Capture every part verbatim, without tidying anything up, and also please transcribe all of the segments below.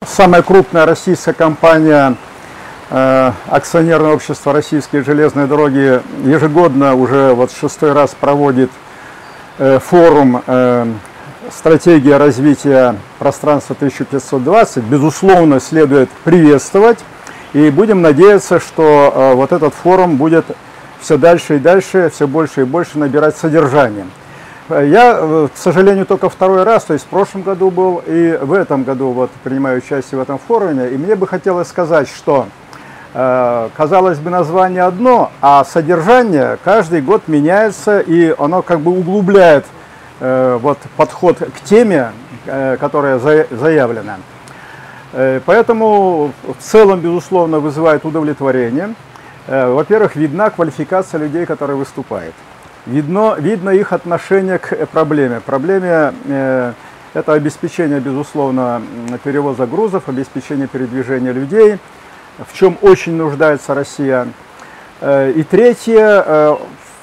Самая крупная российская компания, э, акционерное общество «Российские железные дороги», ежегодно уже вот шестой раз проводит э, форум э, «Стратегия развития пространства тысяча пятьсот двадцать». Безусловно, следует приветствовать, и будем надеяться, что э, вот этот форум будет все дальше и дальше, все больше и больше набирать содержание. Я, к сожалению, только второй раз, то есть в прошлом году был, и в этом году вот принимаю участие в этом форуме. И мне бы хотелось сказать, что, э, казалось бы, название одно, а содержание каждый год меняется, и оно как бы углубляет э, вот, подход к теме, э, которая за, заявлена. Э, поэтому в целом, безусловно, вызывает удовлетворение. Э, во-первых, видна квалификация людей, которые выступают. Видно, видно их отношение к проблеме. Проблеме э, это обеспечение, безусловно, перевоза грузов, обеспечение передвижения людей, в чем очень нуждается Россия. Э, и третье, э,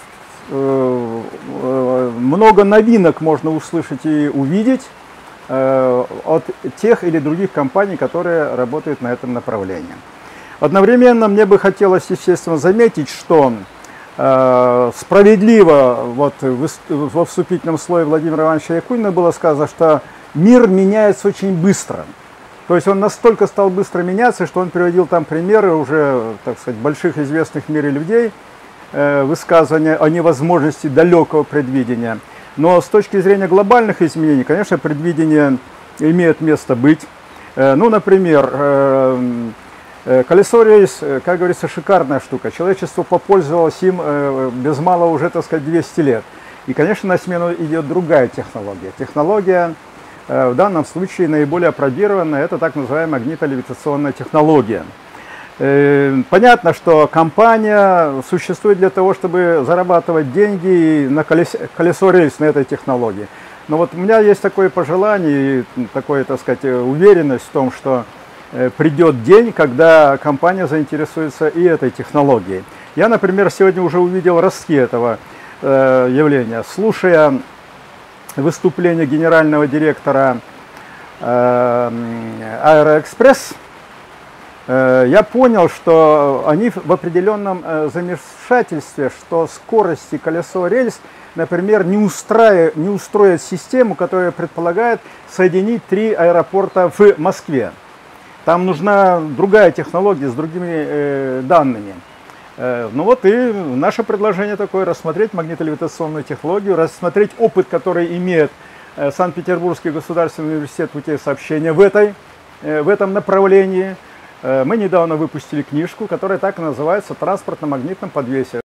э, много новинок можно услышать и увидеть э, от тех или других компаний, которые работают на этом направлении. Одновременно мне бы хотелось, естественно, заметить, что справедливо вот во вступительном слое Владимира Ивановича Якунина было сказано, что мир меняется очень быстро. То есть он настолько стал быстро меняться, что он приводил там примеры уже, так сказать, больших известных в мире людей, высказывания о невозможности далекого предвидения. Но с точки зрения глобальных изменений, конечно, предвидение имеет место быть. Ну, например, колесо рельс, как говорится, шикарная штука. Человечество попользовалось им без малого уже, так сказать, двести лет. И, конечно, на смену идет другая технология. Технология в данном случае наиболее опробированная, это так называемая магнитолевитационная технология. Понятно, что компания существует для того, чтобы зарабатывать деньги на колесо, колесо рельс на этой технологии. Но вот у меня есть такое пожелание, такое, так сказать, уверенность в том, что придет день, когда компания заинтересуется и этой технологией. Я, например, сегодня уже увидел ростки этого э, явления. Слушая выступление генерального директора э, Аэроэкспресс, э, я понял, что они в определенном э, замешательстве, что скорости колесо рельс, например, не, устраивает, не устроит систему, которая предполагает соединить три аэропорта в Москве. Там нужна другая технология с другими э, данными. Э, ну вот и наше предложение такое: рассмотреть магнитолевитационную технологию, рассмотреть опыт, который имеет э, Санкт-Петербургский государственный университет путей сообщения в, этой, э, в этом направлении. Э, мы недавно выпустили книжку, которая так и называется «Транспорт на магнитном подвесе».